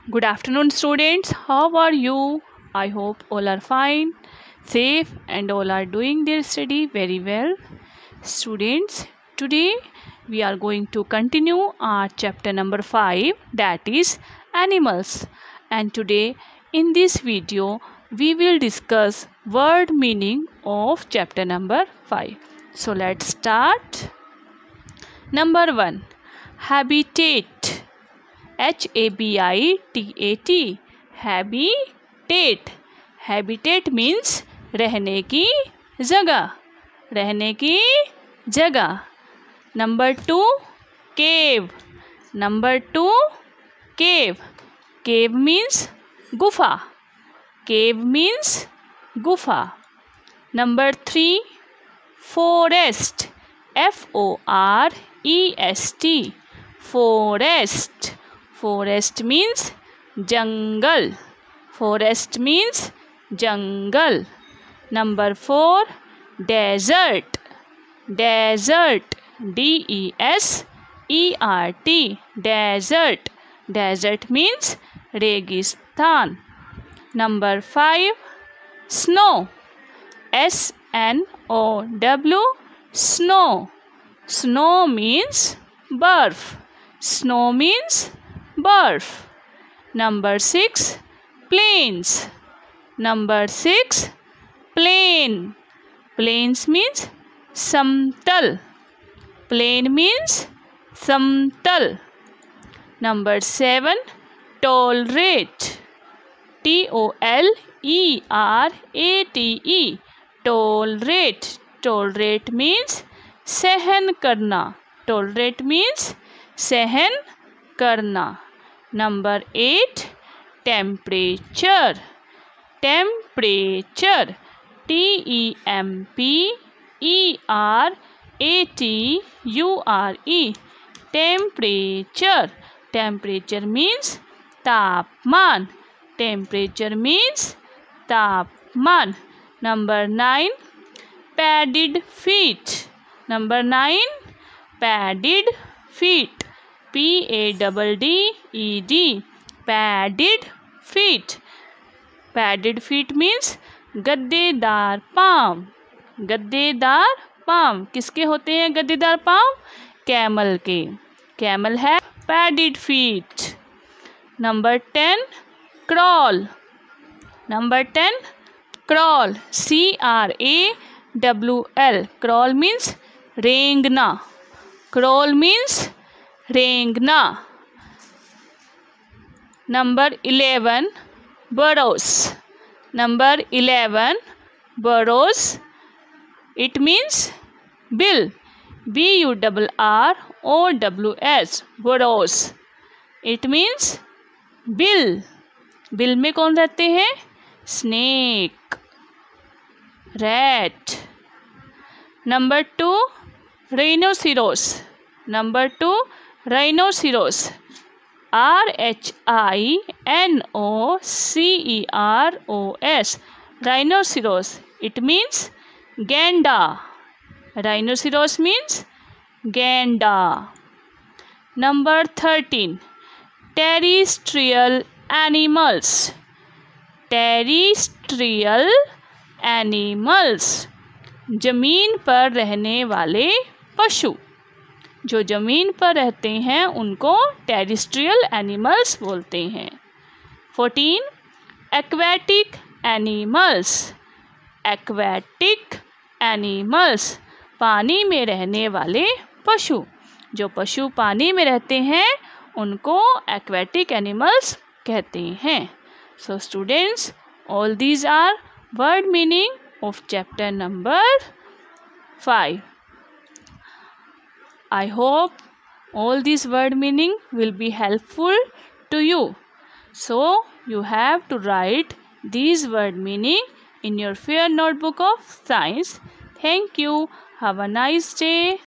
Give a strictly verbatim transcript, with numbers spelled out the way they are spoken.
Good afternoon, students. How are you? I hope all are fine, safe, and all are doing their study very well. Students, today we are going to continue our chapter number five, that is animals. And today in this video we will discuss word meaning of chapter number five. So let's start. Number one, habitat. H A B I T A T. Habitat. Habitat means रहने की जगह, रहने की जगह. Number two, cave. Number two, cave. Cave means गुफा. Cave means गुफा. Number three, forest. F O R E S T. Forest. Forest means jungle. Forest means jungle. Number four, desert. Desert. D E S E R T. Desert. Desert means रेगिस्तान. Number five, snow. S N O W. Snow. Snow means बर्फ. Snow means बर्फ. Number six, plains. Number six, plain. Plains means समतल. Plain means समतल. Number seven, tolerate. T O L E R A T E. Tolerate. Tolerate means सहन करना. Tolerate means सहन करना. Number eight, temperature. Temperature. T E M P E R A T U R E. Temperature. Temperature means तापमान. Temperature means तापमान. Number nine, padded feet. Number nine, padded feet. P A D D E D. Padded feet. Padded feet means गद्देदार पाँव. गद्देदार पाँव किसके होते हैं? गद्देदार पाँव camel के. Camel है padded feet. Number ten, crawl. Number ten, crawl. C R A W L. Crawl means रेंगना. Crawl means रेंगना. Number eleven, burrows. Number eleven, burrows. It means bill. B U R R O W S. burrows. It means bill. बिल में कौन रहते हैं? Snake, rat. Number two, rhinoceros. Number two, rhinoceros. R H I N O C E R O S. Rhinoceros. It means gander. Rhinoceros means gander. Number thirteen, terrestrial animals. Terrestrial animals. जमीन पर रहने वाले पशु. जो जमीन पर रहते हैं उनको टेरेस्ट्रियल एनिमल्स बोलते हैं. Fourteen, aquatic animals. Aquatic animals पानी में रहने वाले पशु. जो पशु पानी में रहते हैं उनको एक्वेटिक एनिमल्स कहते हैं. So students, all these are word meaning of chapter number five. I hope all these word meaning will be helpful to you. So you have to write these word meaning in your fair notebook of science. Thank you. Have a nice day.